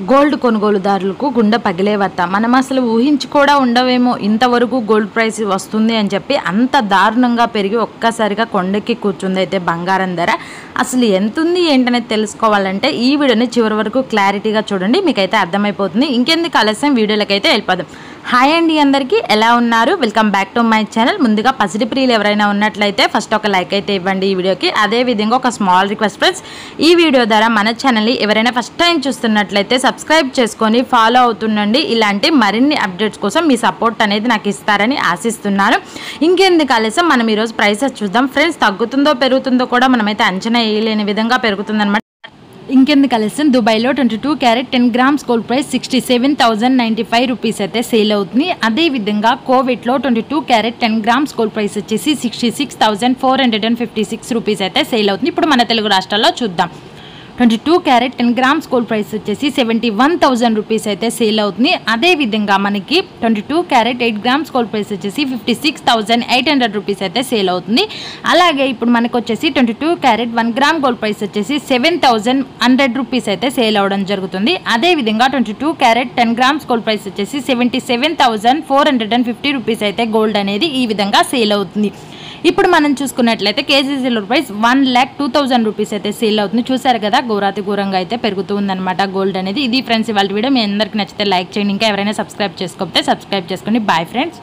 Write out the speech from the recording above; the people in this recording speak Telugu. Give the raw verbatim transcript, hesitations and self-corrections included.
గోల్డ్ కొనుగోలుదారులకు గుండె పగిలే వార్త. మనం అసలు ఊహించి కూడా ఉండవేమో ఇంతవరకు గోల్డ్ ప్రైస్ వస్తుంది అని చెప్పి అంత దారుణంగా పెరిగి ఒక్కసారిగా కొండెక్కి కూర్చుంది అయితే బంగారం ధర. అసలు ఎంత ఉంది ఏంటనేది తెలుసుకోవాలంటే ఈ వీడియోని చివరి వరకు క్లారిటీగా చూడండి, మీకైతే అర్థమైపోతుంది. ఇంకెందుకు ఆలస్యం వీడియోలకైతే వెళ్ళిపోదాం. హాయ్ అండి, అందరికీ ఎలా ఉన్నారు? Welcome back to my channel. ముందుగా పసిడి ప్రియులు ఎవరైనా ఉన్నట్లయితే ఫస్ట్ ఒక లైక్ అయితే ఇవ్వండి ఈ వీడియోకి. అదేవిధంగా ఒక స్మాల్ రిక్వెస్ట్ ఫ్రెండ్స్, ఈ వీడియో ద్వారా మన ఛానల్ని ఎవరైనా ఫస్ట్ టైం చూస్తున్నట్లయితే సబ్స్క్రైబ్ చేసుకొని ఫాలో అవుతుండండి. ఇలాంటి మరిన్ని అప్డేట్స్ కోసం మీ సపోర్ట్ అనేది నాకు ఇస్తారని ఆశిస్తున్నాను. ఇంకెందుకు ఆలస్యం, మనం ఈరోజు ప్రైసెస్ చూద్దాం ఫ్రెండ్స్. తగ్గుతుందో పెరుగుతుందో కూడా మనమైతే అంచనా వేయలేని విధంగా పెరుగుతుందన్నమాట. ఇంకెందుకు ఆలస్యం, దుబాయ్లో twenty two carat ten grams gold price sixty seven thousand ninety five rupees అయితే సేల్ అవుతుంది. అదేవిధంగా కోవిట్లో twenty two carat ten grams gold price వచ్చేసి sixty six thousand four hundred and fifty six rupees అయితే సేల్ అవుతుంది. ఇప్పుడు మన తెలుగు రాష్ట్రాల్లో చూద్దాం. Twenty two carat ten grams gold price వచ్చేసి సెవెంటీ వన్ థౌసండ్ రూపీస్ అయితే సేల్ అవుతుంది. అదేవిధంగా మనకి twenty two carat eight grams gold price వచ్చేసి fifty six thousand eight hundred rupees అయితే సేల్ అవుతుంది. అలాగే ఇప్పుడు మనకు వచ్చేసి twenty two carat one gram gold price వచ్చేసి సెవెన్ థౌసండ్ హండ్రెడ్ రూపీస్ అయితే సేల్ అవ్వడం జరుగుతుంది. అదేవిధంగా twenty two carat ten grams gold price వచ్చేసి seventy seven thousand four hundred and fifty rupees అయితే గోల్డ్ అనేది ఈ విధంగా సేల్ అవుతుంది. ఇప్పుడు మనం చూసుకున్నట్లయితే KG silver price one lakh two thousand rupees అయితే సేల్ అవుతుంది. చూసారు కదా, ఘోరాతి ఘోరంగా అయితే పెరుగుతూ ఉందన్నమాట గోల్డ్ అనేది. ఇది ఫ్రెండ్స్ ఇవాళ వీడియో. మీ అందరికీ నచ్చితే లైక్ చేయండి. ఇంకా ఎవరైనా సబ్స్క్రైబ్ చేసుకోకపోతే సబ్స్క్రైబ్ చేసుకోండి. Bye friends.